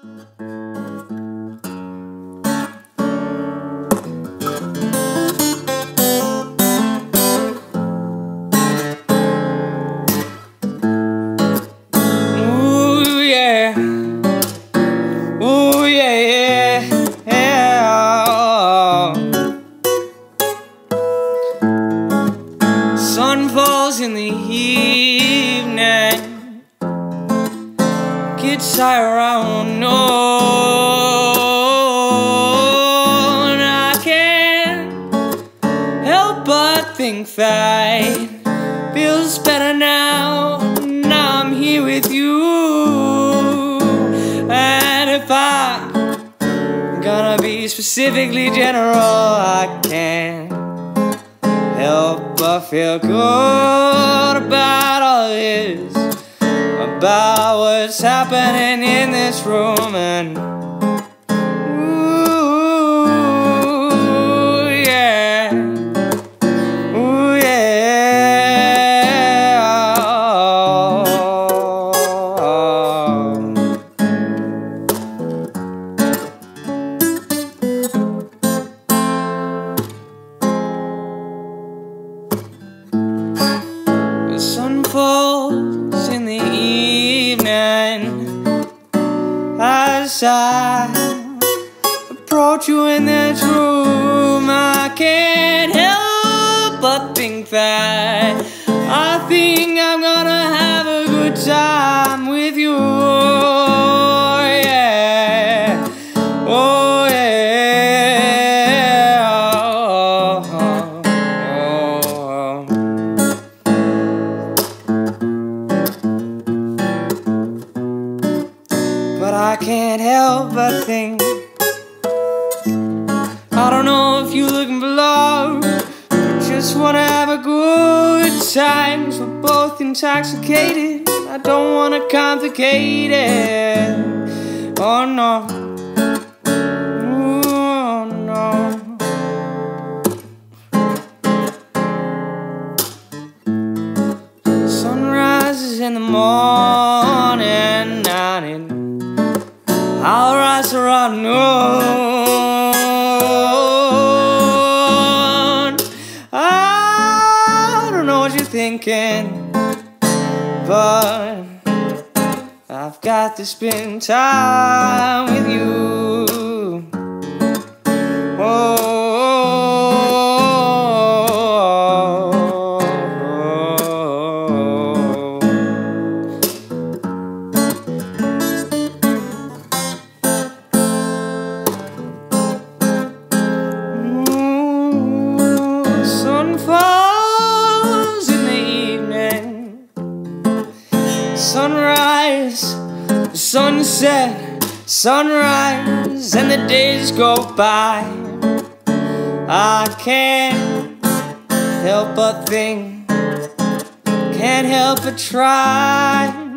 Sun falls in the evening, gets high around noon. I can't help but think that feels better now. Now I'm here with you, and if I'm gonna be specifically general, I can't help but feel good about all this, about what's happening in this room. And ooh, yeah, ooh, yeah, The sun falls in the evening as I approach you in this room. I can't help but think that I think I'm gonna have a good time with you. Yeah, oh yeah, But I can't help but think, I don't know if you're looking for love, but just wanna have a good time. So we're both intoxicated, I don't wanna complicate it. Oh no, oh no. Sunrise in the morning, and I'll rise around noon. I don't know what you're thinking, but I've got to spend time with you. Oh, sun falls in the evening, sunrise, sunset, sunrise, and the days go by. I can't help but think, can't help but try